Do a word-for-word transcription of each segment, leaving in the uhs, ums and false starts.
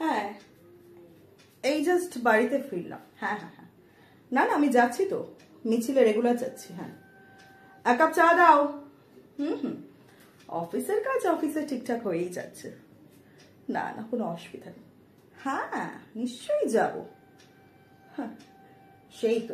হ্যাঁ, এই জাস্ট বাড়িতে ফিরলাম। হ্যাঁ হ্যাঁ হ্যাঁ, না না আমি যাচ্ছি তো, মিছিলে রেগুলার যাচ্ছি। হ্যাঁ, এক কাপ চা দাও। হুম হুম, অফিসের কাজ অফিসে ঠিকঠাক হয়েই যাচ্ছে, না না কোনো অসুবিধা নেই। হ্যাঁ নিশ্চয়ই যাব। হ্যাঁ সেই তো।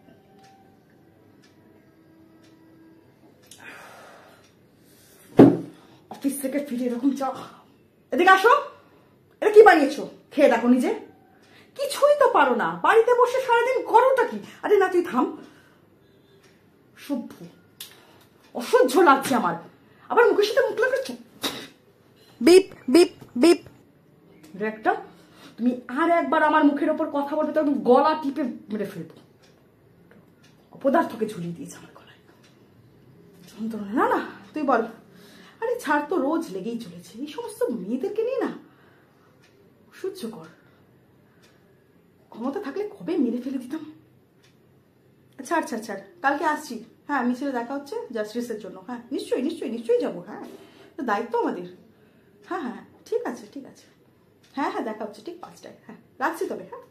অফিস থেকে ফিরে এরকম চা, এদিকে আসো। এটা কি বানিয়েছো? খেয়ে দেখো নিজে। কিছুই তো পারো না, বাড়িতে বসে সারাদিন করোটা কি? আরে না তুই থাম, সভ্য, অসহ্য লাগছে আমার। আবার মুখের সাথে মুখ লাগাচ্ছ। Beep beep beep. একটা তুমি আর একবার আমার মুখের ওপর কথা বলবে তো গলা টিপে মেরে ফেলবো। অপদার্থকে ঝুলিয়ে দিয়েছে আমার গলায়, যন্ত্রণা। না না তুই বল। আরে ছাড় তো, রোজ লেগেই চলেছে এই সমস্ত মেয়েদেরকে নিয়ে, না সহ্য কর। ক্ষমতা থাকলে কবে মেরে ফেলে দিতাম। ছাড় ছাড় ছাড়, কালকে আসছি। হ্যাঁ মিছিলে দেখা হচ্ছে জাস্টিসের জন্য। হ্যাঁ নিশ্চয়ই নিশ্চয়ই নিশ্চয়ই যাবো। হ্যাঁ তো দায়িত্ব আমাদের। হ্যাঁ হ্যাঁ ঠিক আছে ঠিক আছে। হ্যাঁ হ্যাঁ দেখা হচ্ছে ঠিক পাঁচটায়। হ্যাঁ রাখছি তবে। হ্যাঁ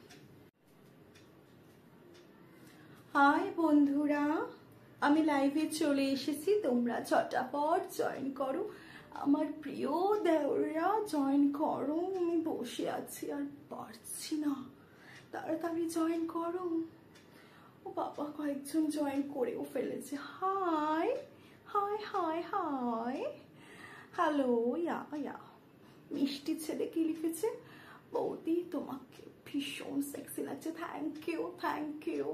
হাই বন্ধুরা, আমি লাইভে চলে এসেছি, তোমরা ঝটাপট জয়েন করো। আমার প্রিয় দেওররা জয়েন করো, আমি বসে আছি আর পারছি না, তাড়াতাড়ি জয়েন করো। ও বাবা, কয়েকজন জয়েন করেও ফেলেছে। Hi hi hi hi, hello. Yeah yeah, মিষ্টি ছেলে কি লিখেছে? বৌদি তোমাকে ভীষণ সেক্সি লাগছে। Thank you thank you.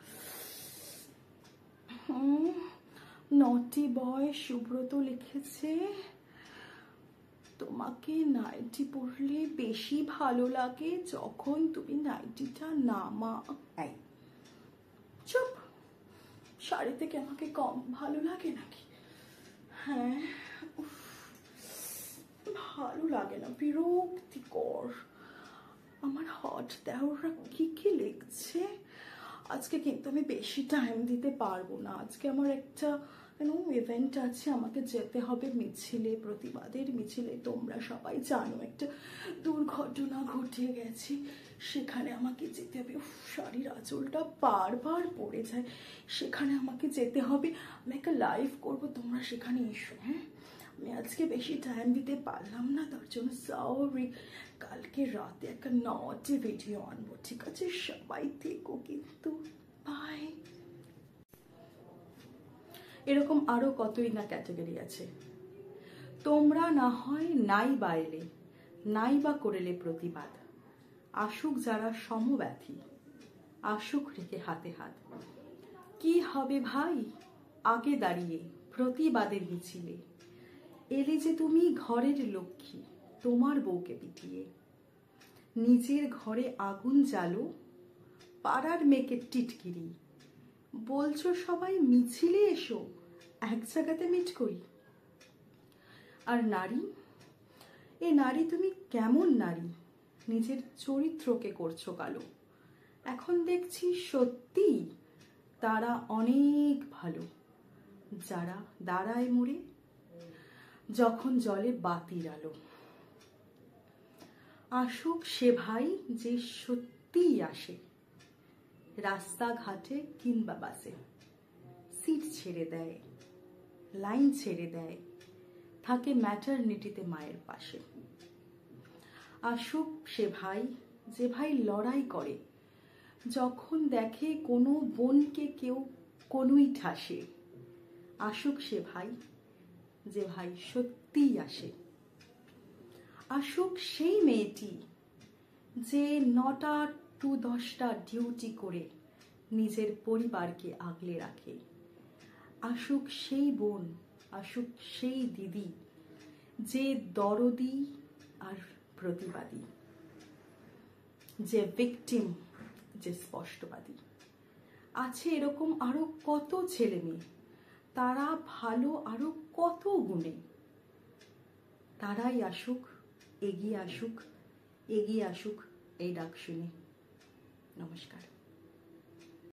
Hmm, naughty boy Subrata লিখেছে তোমাকে নাইটি পরলে বেশি ভালো লাগে যখন তুমি নাইটিটা নামা। এই চুপ, শাড়ি থেকে আমাকে কম ভালো লাগে নাকি? হ্যাঁ ভালো লাগে না, বিরক্তিকর। আমার হট দেওরা কি কি লিখছে। আজকে কিন্তু আমি বেশি টাইম দিতে পারবো না, আজকে আমার একটা ইভেন্ট আছে, আমাকে যেতে হবে মিছিলে, প্রতিবাদের মিছিলে। তোমরা সবাই জানো একটা দুর্ঘটনা ঘটে গেছে, সেখানে আমাকে যেতে হবে। শাড়ির আঁচলটা বারবার পড়ে যায়, সেখানে আমাকে যেতে হবে। আমি একটা লাইভ করবো, তোমরা সেখানে এসো। হ্যাঁ আমি আজকে বেশি টাইম দিতে পারলাম না, তার জন্য সরি। কালকে রাতে একটা নটি ভিডিও আনবো, ঠিক আছে? সবাই থেকো কিন্তু, বাই। এরকম আরো কতই না ক্যাটাগরি আছে। তোমরা না হয় নাই বা এলে, নাই বা করেলে প্রতিবাদ। আসুক যারা সমব্যথী, আসুক রেখে হাতে হাত। কি হবে ভাই আগে দাঁড়িয়ে প্রতিবাদের মিছিলে? এলে যে তুমি ঘরের লক্ষ্মী, তোমার বউকে পিটিয়ে। নিজের ঘরে আগুন জ্বালো, পাড়ার মেয়েকে টিটকিরি। বলছো সবাই মিছিলে এসো, এক জায়গাতে মিট করি। আর নারী, এ নারী তুমি কেমন নারী, নিজের চরিত্রকে করছো কালো। এখন দেখছি সত্যি তারা অনেক ভালো, যারা দাঁড়ায় মোড়ে যখন জলে বাতির আলো। আসুক সে ভাই যে সত্যিই আসে, রাস্তাঘাটে কিংবা বাসে। সিট ছেড়ে দেয়, লাইন ছেড়ে দেয়, থাকে ম্যাটারনিটিতে মায়ের পাশে। আসুক সে ভাই যে ভাই লড়াই করে যখন দেখে কোনো বোনকে কেউ কোনোই ঠাসে। আসুক সে ভাই যে ভাই সত্যিই আসে। আসুক সেই মেয়েটি যে নটা টু দশটা ডিউটি করে নিজের পরিবারকে আগলে রাখে। আসুক সেই বোন, আসুক সেই দিদি যে দরদি আর প্রতিবাদী, যে ভিকটিম, যে স্পষ্টবাদী। আছে এরকম আরো কত ছেলে মেয়ে, তারা ভালো আরো কত গুণে। তারাই আসুক, এগিয়ে আসুক, এগিয়ে আসুক এই ডাক শুনে। নমস্কার।